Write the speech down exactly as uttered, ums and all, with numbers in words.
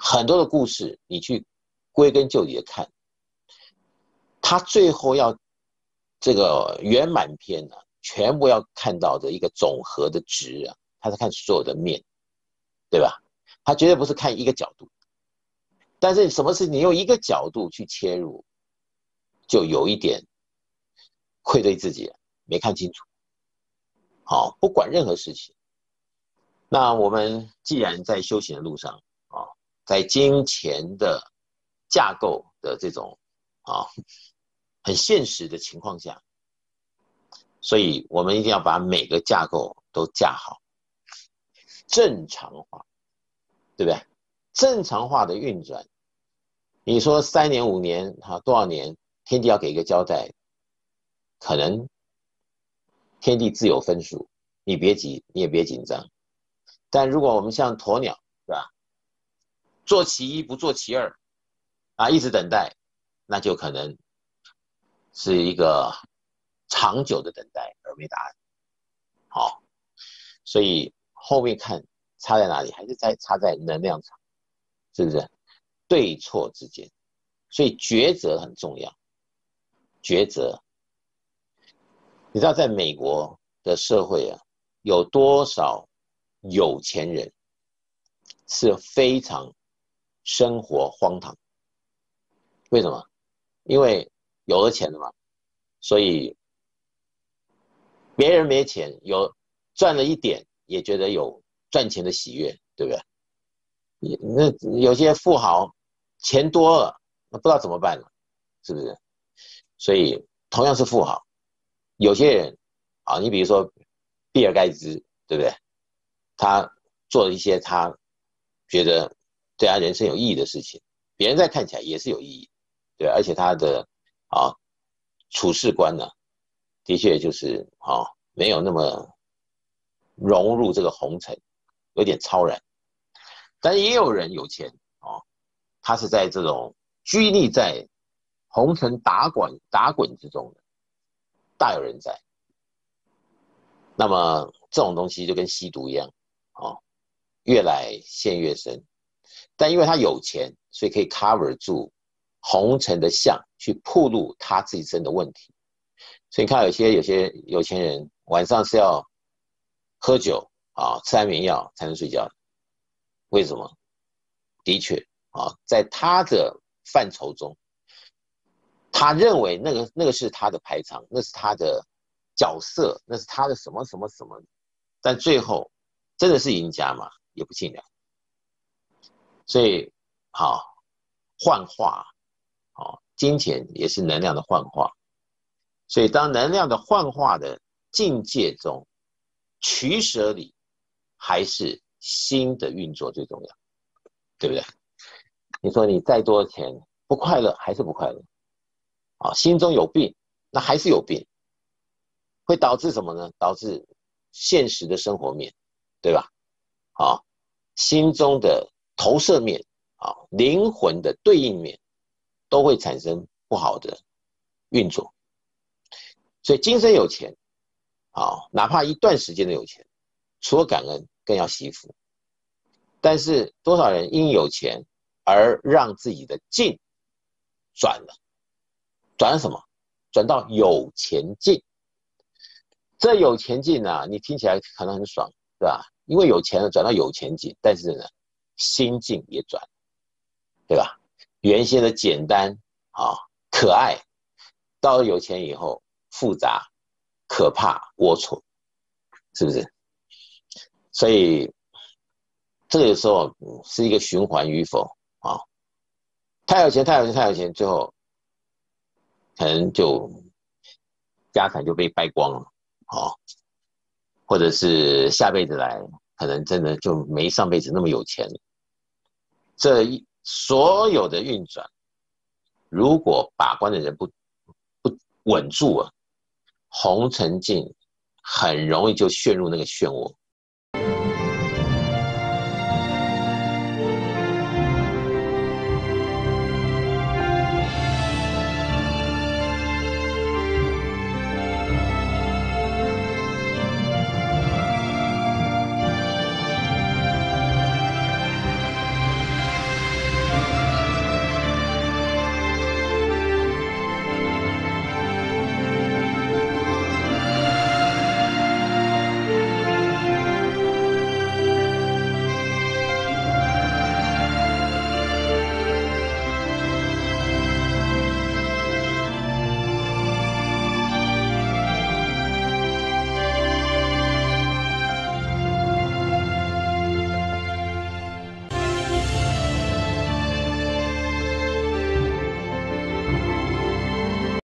很多的故事，你去归根究底的看，他最后要这个圆满篇呢、啊，全部要看到的一个总和的值啊，他是看所有的面，对吧？他绝对不是看一个角度。但是什么事你用一个角度去切入，就有一点愧对自己了，没看清楚。好，不管任何事情，那我们既然在修行的路上啊，在金钱的架构的这种啊很现实的情况下，所以我们一定要把每个架构都架好，正常化，对不对？正常化的运转，你说三年五年哈多少年，天地要给一个交代，可能天地自有分数，你别急，你也别紧张。但如果我们像鸵鸟，对吧？做其一不做其二啊，一直等待，那就可能是一个长久的等待而没答案。好，所以后面看差在哪里，还是在差在能量场，是不是？对错之间，所以抉择很重要。抉择，你知道在美国的社会啊，有多少有钱人是非常生活荒唐？为什么？因为有了钱了嘛，所以别人没钱，有赚了一点，也觉得有赚钱的喜悦，对不对？那有些富豪钱多了，那不知道怎么办了，是不是？所以同样是富豪，有些人啊，你比如说比尔盖茨，对不对？他做了一些他觉得对他人生有意义的事情，别人在看起来也是有意义，对，而且他的啊处事观呢，的确就是啊没有那么融入这个红尘，有点超然。但也有人有钱啊，他是在这种拘泥在红尘打滚打滚之中的，大有人在。那么这种东西就跟吸毒一样，啊，越来陷越深。但因为他有钱，所以可以 cover 住红尘的相，去暴露他自己身的问题。所以你看有些有些有钱人晚上是要喝酒啊，吃安眠药才能睡觉。为什么？的确啊，在他的范畴中，他认为那个那个是他的排场，那是他的角色，那是他的什么什么什么。但最后真的是赢家吗？也不尽然。所以好，幻化，好，金钱也是能量的幻化。所以当能量的幻化的境界中，取舍里还是心的运作最重要，对不对？你说你再多钱不快乐还是不快乐啊？心中有病，那还是有病，会导致什么呢？导致现实的生活面，对吧？啊，心中的投射面啊，灵魂的对应面，都会产生不好的运作。所以今生有钱啊，哪怕一段时间的有钱，除了感恩，更要惜福。但是多少人因有钱而让自己的境转了，转了什么？转到有钱境。这有钱境啊，你听起来可能很爽，对吧？因为有钱了，转到有钱境，但是呢，心境也转，对吧？原先的简单啊、可爱，到了有钱以后，复杂、可怕、龌龊，是不是？所以这个有时候是一个循环与否啊。太有钱，太有钱，太有钱，最后可能就家产就被败光了，哦，或者是下辈子来，可能真的就没上辈子那么有钱了。这一所有的运转，如果把关的人不不稳住啊，红尘境很容易就陷入那个漩涡。